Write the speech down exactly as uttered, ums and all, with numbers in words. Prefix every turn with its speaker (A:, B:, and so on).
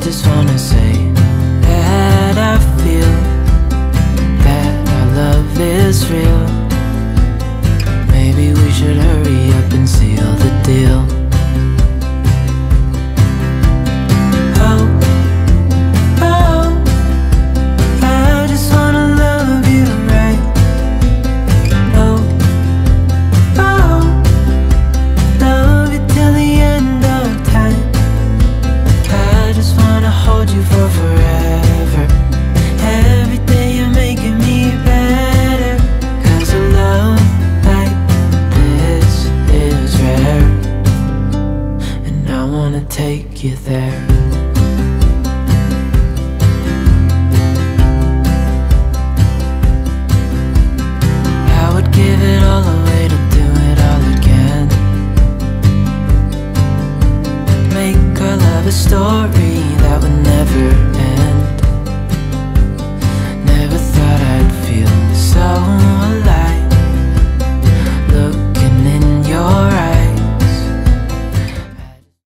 A: just wanna say that I feel that our love is real. Maybe we should hurry up and seal the deal. Oh, oh, I just wanna love you right. Oh, oh, love you till the end of time. I just wanna hold you for forever. Every day you're making me better. 'Cause a love like this is rare, and I wanna take you there. I would give it all away to do it all again. Make our love a story that would never end. Never thought I'd feel